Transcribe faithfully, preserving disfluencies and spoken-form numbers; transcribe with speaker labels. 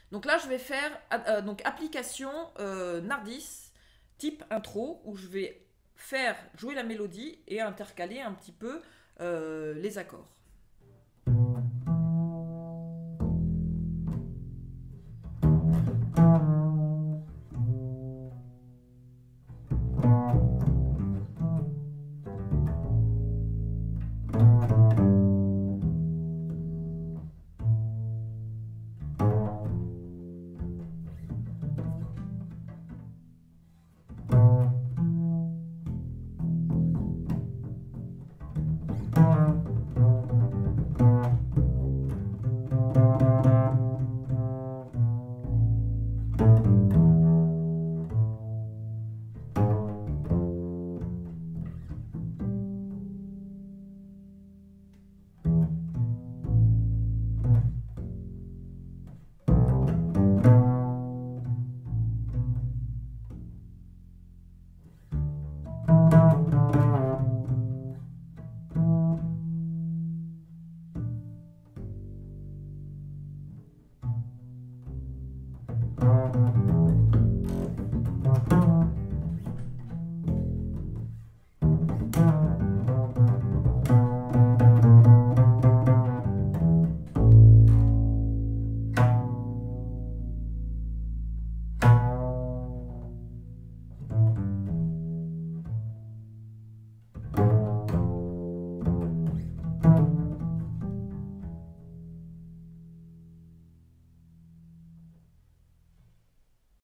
Speaker 1: Donc là, je vais faire euh, donc application euh, Nardis type intro où je vais faire jouer la mélodie et intercaler un petit peu euh, les accords.